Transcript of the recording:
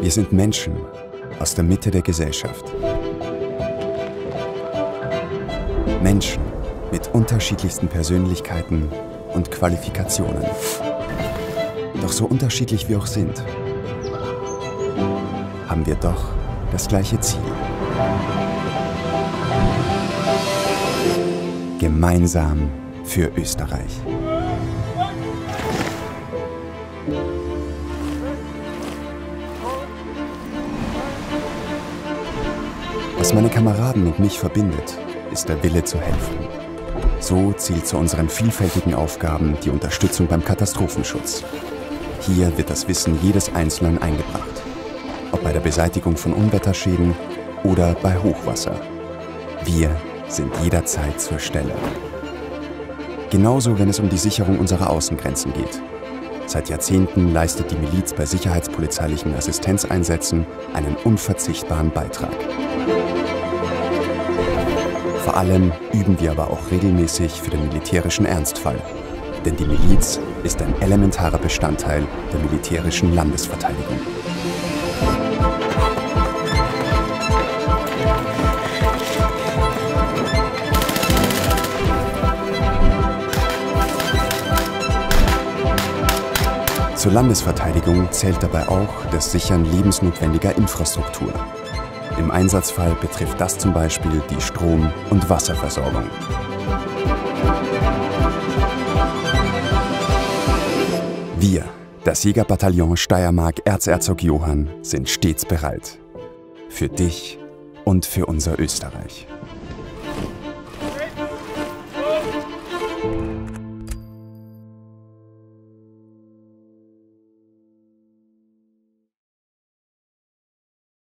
Wir sind Menschen aus der Mitte der Gesellschaft. Menschen mit unterschiedlichsten Persönlichkeiten und Qualifikationen. Doch so unterschiedlich wir auch sind, haben wir doch das gleiche Ziel. Gemeinsam für Österreich. Was meine Kameraden und mich verbindet, ist der Wille zu helfen. So zielt zu unseren vielfältigen Aufgaben die Unterstützung beim Katastrophenschutz. Hier wird das Wissen jedes Einzelnen eingebracht. Ob bei der Beseitigung von Unwetterschäden oder bei Hochwasser. Wir sind jederzeit zur Stelle. Genauso, wenn es um die Sicherung unserer Außengrenzen geht. Seit Jahrzehnten leistet die Miliz bei sicherheitspolizeilichen Assistenzeinsätzen einen unverzichtbaren Beitrag. Vor allem üben wir aber auch regelmäßig für den militärischen Ernstfall. Denn die Miliz ist ein elementarer Bestandteil der militärischen Landesverteidigung. Zur Landesverteidigung zählt dabei auch das Sichern lebensnotwendiger Infrastruktur. Im Einsatzfall betrifft das zum Beispiel die Strom- und Wasserversorgung. Wir, das Jägerbataillon Steiermark Erzherzog Johann, sind stets bereit. Für dich und für unser Österreich.